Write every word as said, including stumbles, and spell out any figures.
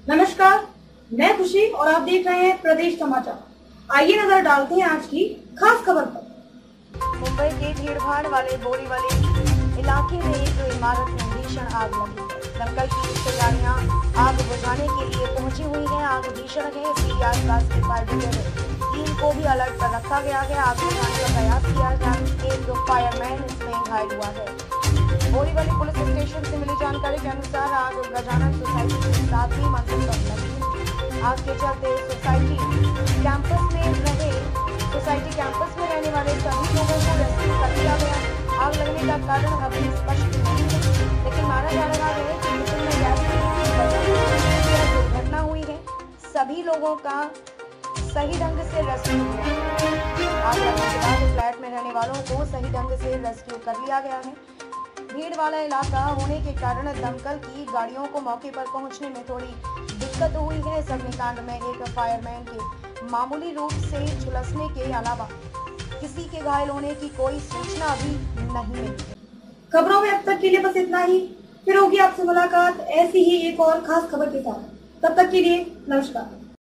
नमस्कार, मैं खुशी और आप देख रहे हैं प्रदेश समाचार। आइए नजर डालते हैं आज की खास खबर पर। मुंबई के भीड़भाड़ वाले बोरीवली इलाके में एक इमारत में भीषण आग लगी। दमकल की तैयारियां आग बुझाने के लिए पहुंची हुई हैं। आग भीषण है, इसलिए आसपास की फायर ब्रिगेड टीम को भी अलर्ट पर रखा गया है। आग बुझाने का प्रयास किया जाए। एक फायरमैन इसमें घायल हुआ है। बोरीवली पुलिस स्टेशन से मिली जानकारी के अनुसार आग गजानन सोसाइटी की सातवीं मंजिल पर लगी। आग के चलते सोसाइटी कैंपस में रहे सोसाइटी कैंपस में रहने वाले सभी लोगों को रेस्क्यू कर दिया गया। आग लगने का कारण अभी स्पष्ट नहीं है, लेकिन माना जा रहा है कि मिशन में गैस की दुर्घटना हुई है। सभी लोगों का सही ढंग से रेस्क्यू हुआ। आग लगने के बाद फ्लैट में रहने वालों को सही ढंग से रेस्क्यू कर लिया गया है। भीड़ वाला इलाका होने के कारण दमकल की गाड़ियों को मौके पर पहुंचने में थोड़ी दिक्कत हुई है। इस अग्निकांड में एक फायरमैन के मामूली रूप से झुलसने के अलावा किसी के घायल होने की कोई सूचना अभी नहीं मिली है। खबरों में अब तक के लिए बस इतना ही। फिर होगी आपसे मुलाकात ऐसी ही एक और खास खबर के साथ। तब तक के लिए नमस्कार।